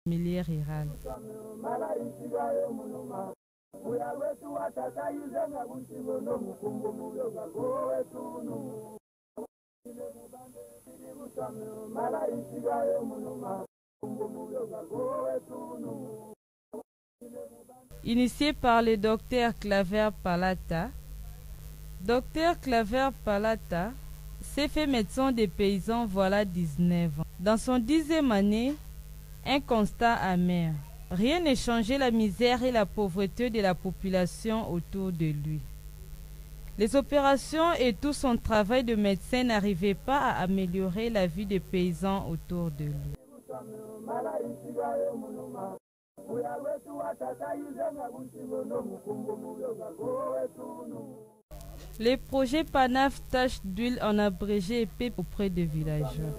milieu rural. Initié par le docteur Claver Palata, Docteur Claver Palata s'est fait médecin des paysans voilà 19 ans. Dans son 10e année, un constat amer. Rien ne changeait la misère et la pauvreté de la population autour de lui. Les opérations et tout son travail de médecin n'arrivaient pas à améliorer la vie des paysans autour de lui. Les projets PANAF tâches d'huile en abrégé épais auprès des villageois.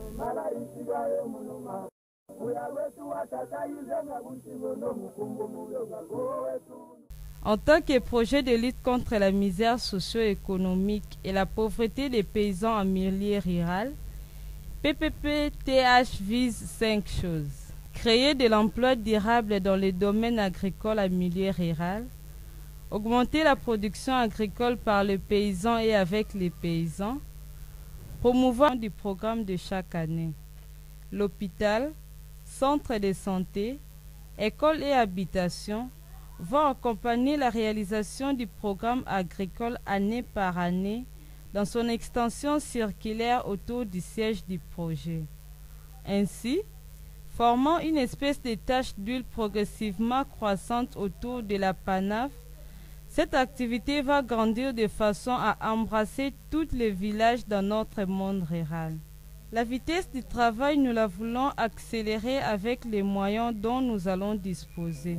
En tant que projet de lutte contre la misère socio-économique et la pauvreté des paysans en milieu rural, PPP-TH vise 5 choses. Créer de l'emploi durable dans les domaines agricoles en milieu rural, augmenter la production agricole par les paysans et avec les paysans, promouvoir du programme de chaque année. L'hôpital, centre de santé, école et habitation vont accompagner la réalisation du programme agricole année par année dans son extension circulaire autour du siège du projet. Ainsi, formant une espèce de tache d'huile progressivement croissante autour de la PANAF, cette activité va grandir de façon à embrasser tous les villages dans notre monde rural. La vitesse du travail, nous la voulons accélérer avec les moyens dont nous allons disposer.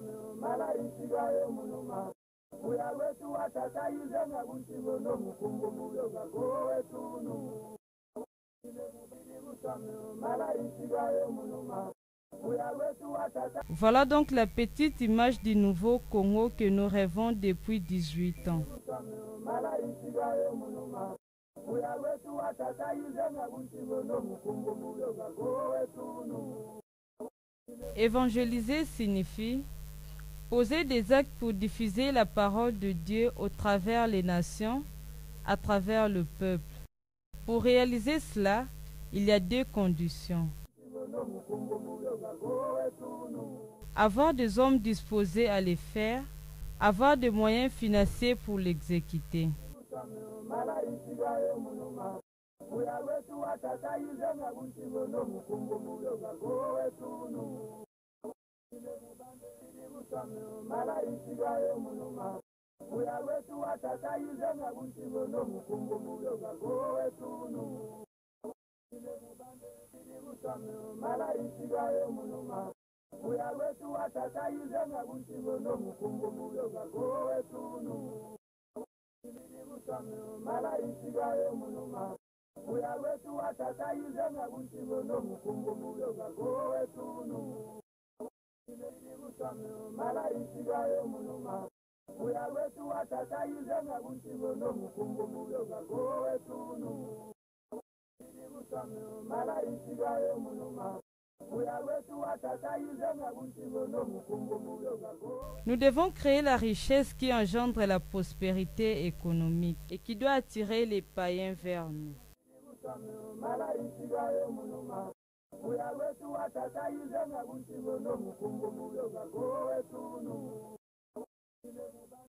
Voilà donc la petite image du nouveau Congo que nous rêvons depuis 18 ans. Évangéliser signifie poser des actes pour diffuser la parole de Dieu au travers les nations, à travers le peuple. Pour réaliser cela, il y a 2 conditions. Avoir des hommes disposés à les faire, avoir des moyens financiers pour l'exécuter. Nous devons créer la richesse qui engendre la prospérité économique et qui doit attirer les païens vers nous.